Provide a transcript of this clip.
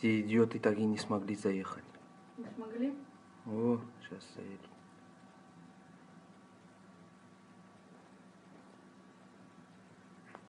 Эти идиоты так и не смогли заехать. Не смогли? О, сейчас заедут.